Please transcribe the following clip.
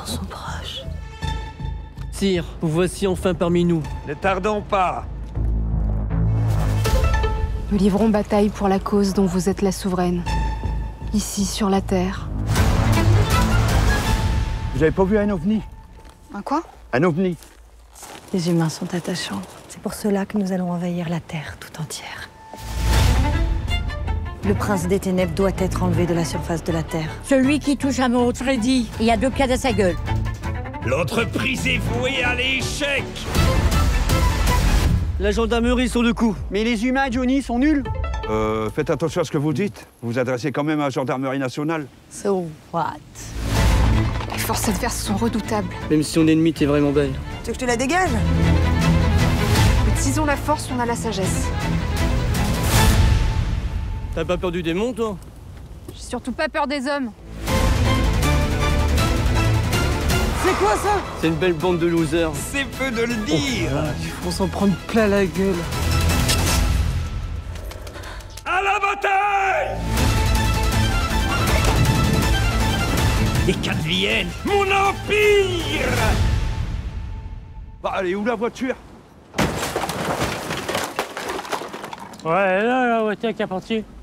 heures sont proches. Sire, vous voici enfin parmi nous. Ne tardons pas. Nous livrons bataille pour la cause dont vous êtes la souveraine. Ici, sur la Terre. Vous avez pas vu un ovni? Un quoi? Un ovni. Les humains sont attachants. C'est pour cela que nous allons envahir la Terre tout entière. Le prince des ténèbres doit être enlevé de la surface de la Terre. Celui qui touche à mon Freddy, il y a 2 cas à sa gueule. L'entreprise est vouée à l'échec. La gendarmerie sur le coup. Mais les humains, Johnny, sont nuls. Faites attention à ce que vous dites. Vous vous adressez quand même à la gendarmerie nationale. So what? Les forces adverses sont redoutables. Même si ton ennemi t'es vraiment belle. Tu veux que je te la dégage? Utilisons la force, on a la sagesse. T'as pas peur du démon, toi? J'ai surtout pas peur des hommes. C'est quoi ça? C'est une belle bande de losers. C'est peu de le dire. On s'en prend plein la gueule. À la bataille! Et qu'advienne mon empire! Bah, allez, où la voiture? Ouais, là, la voiture qui est partie.